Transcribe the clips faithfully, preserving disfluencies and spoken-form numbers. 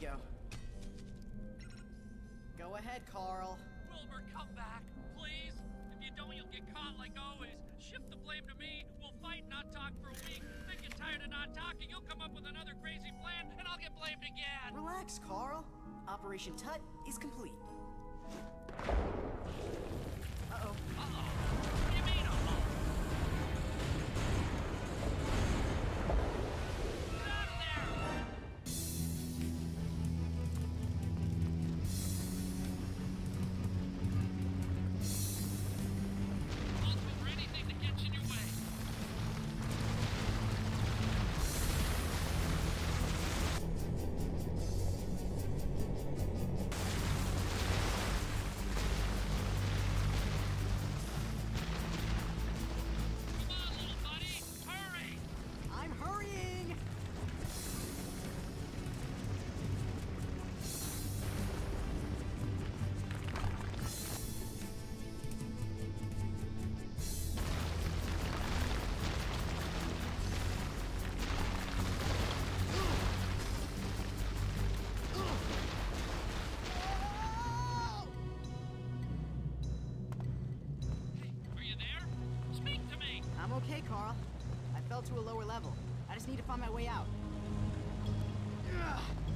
go. Go ahead, Carl. Wilbur, come back, please. If you don't, you'll get caught like always. Shift the blame to me. We'll fight, not talk for a week. Then get tired of not talking. You'll come up with another crazy plan, and I'll get blamed again. Relax, Carl. Operation Tut is complete. Uh-oh. Uh-oh. What do you mean, uh-oh? Get out of there! Multiple for anything that gets in your way. I'm okay, Carl. I fell to a lower level. I just need to find my way out. Ugh.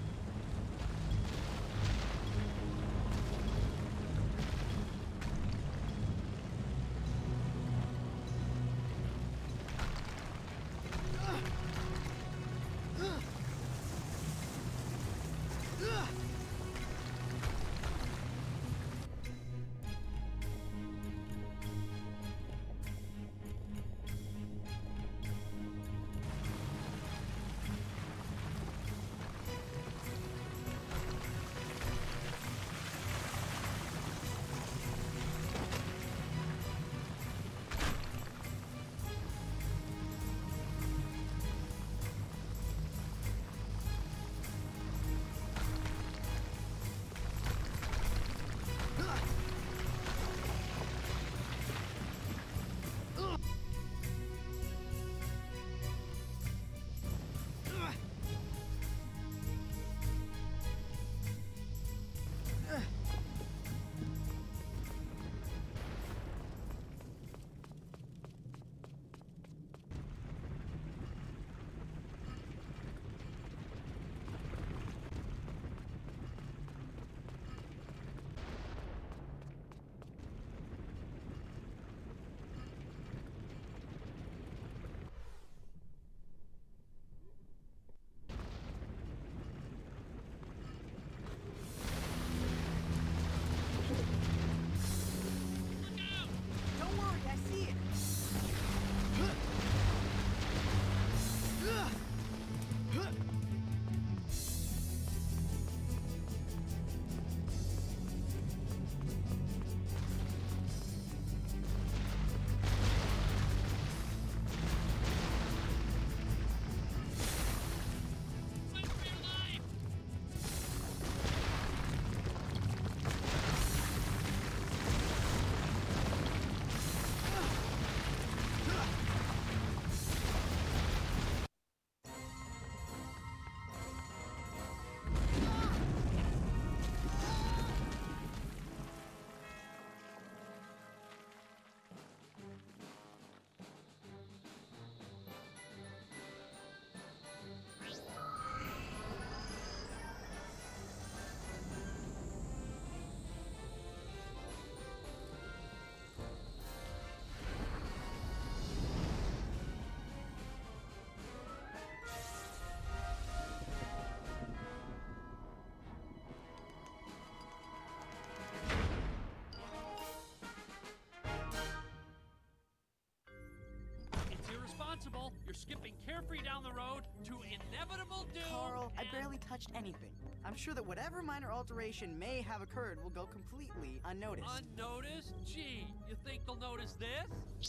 You're skipping carefree down the road to inevitable doom. Carl, I and... barely touched anything. I'm sure that whatever minor alteration may have occurred will go completely unnoticed. Unnoticed? Gee, you think they'll notice this?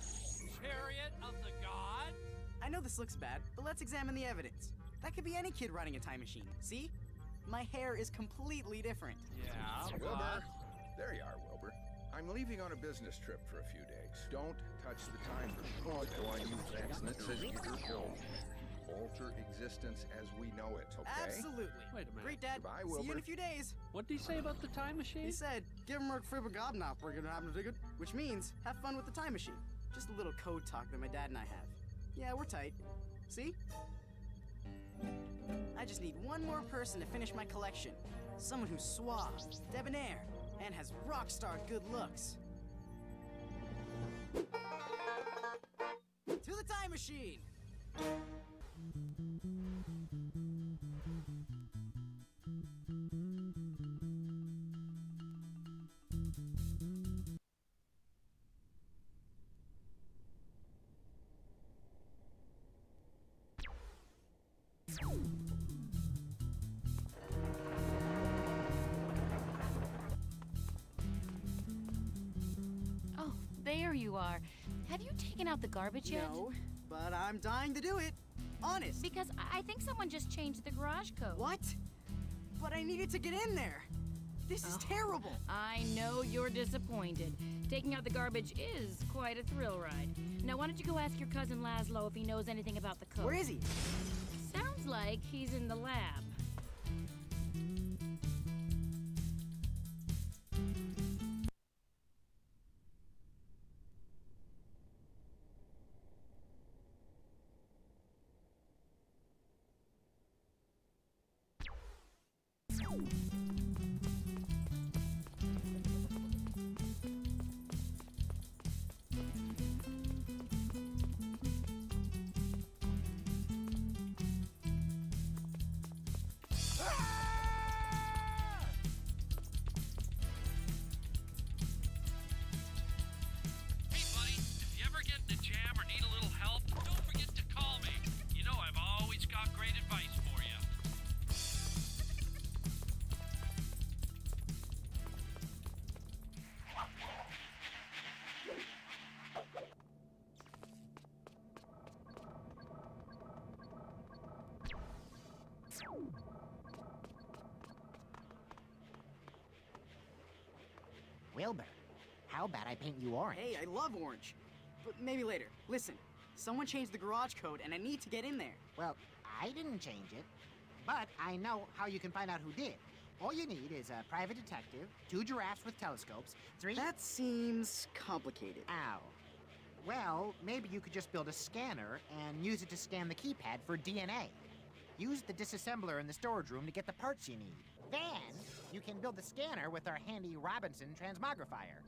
Chariot of the Gods? I know this looks bad, but let's examine the evidence. That could be any kid riding a time machine. See? My hair is completely different. Yeah, Wilbur. but... There you are, Wilbur. I'm leaving on a business trip for a few days. Don't touch the timer. Oh, I want you fast. That says you're home. alter existence as we know it, okay? Absolutely. Wait a minute. Great, Dad. Goodbye, See you in Wilbur. a few days. What did he say about the time machine? He said, give him a fribagobnop, we're gonna have a ticket. Which means, have fun with the time machine. Just a little code talk that my dad and I have. Yeah, we're tight. See? I just need one more person to finish my collection. Someone who's suave, debonair, and has rock star good looks. To the time machine! Oh, there you are. Have you taken out the garbage yet? No, but I'm dying to do it. Honest. Because I I think someone just changed the garage code. What? But I needed to get in there. This is Oh. terrible. I know you're disappointed. Taking out the garbage is quite a thrill ride. Now, why don't you go ask your cousin Laszlo if he knows anything about the code? Where is he? Sounds like he's in the lab. Hey, buddy, if you ever get in a jam or need a little help, don't forget to call me. You know I've always got great advice for you. Wilbur, how about I paint you orange? Hey, I love orange. But maybe later. Listen, someone changed the garage code and I need to get in there. Well, I didn't change it, but I know how you can find out who did. All you need is a private detective, two giraffes with telescopes, three... That seems complicated. Ow. Well, maybe you could just build a scanner and use it to scan the keypad for D N A. Use the disassembler in the storage room to get the parts you need. Then, you can build the scanner with our handy Robinson transmogrifier.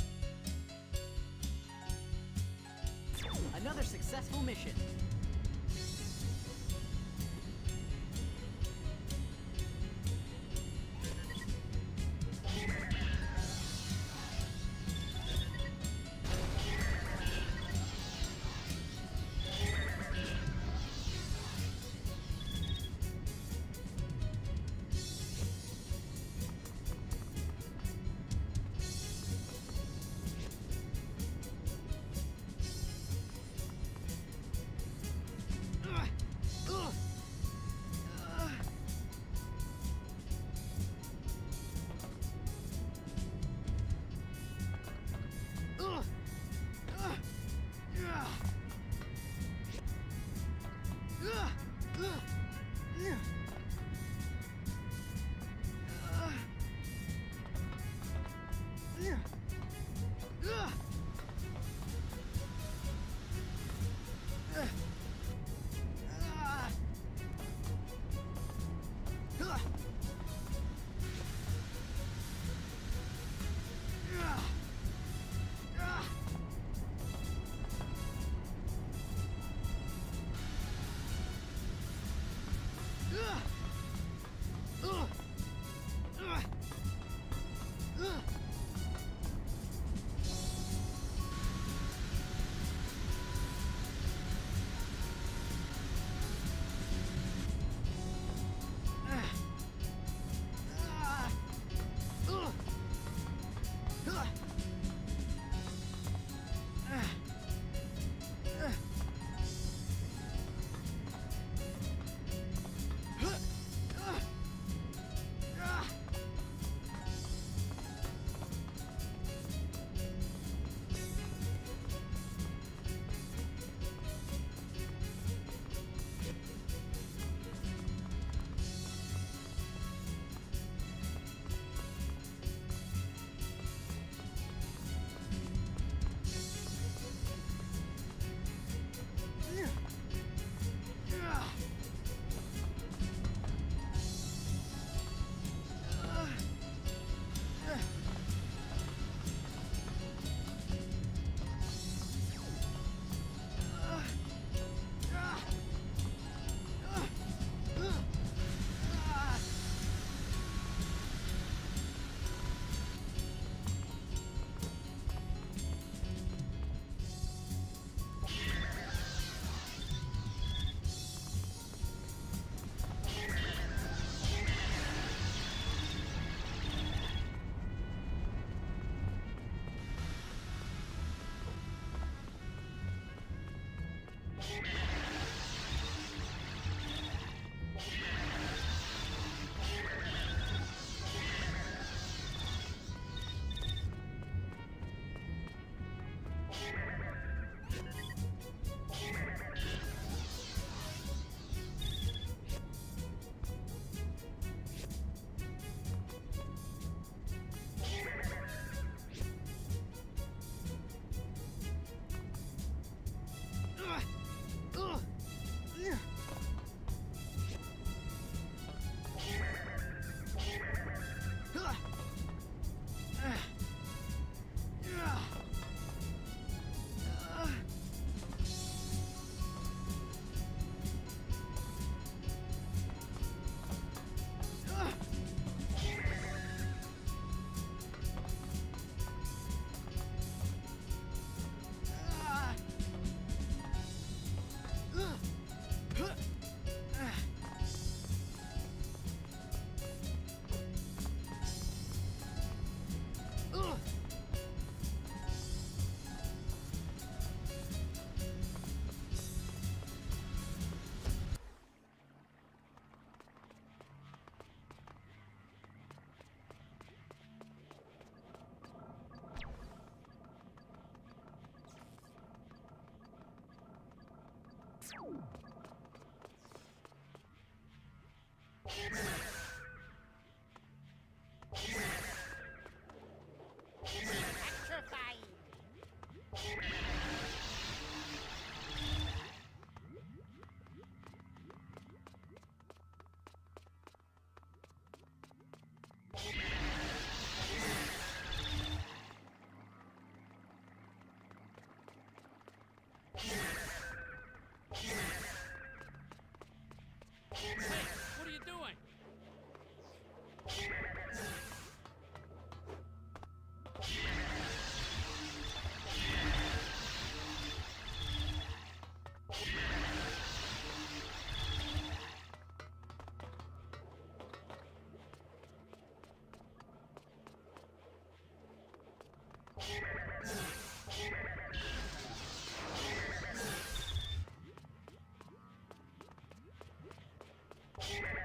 Another successful mission. What are you doing? You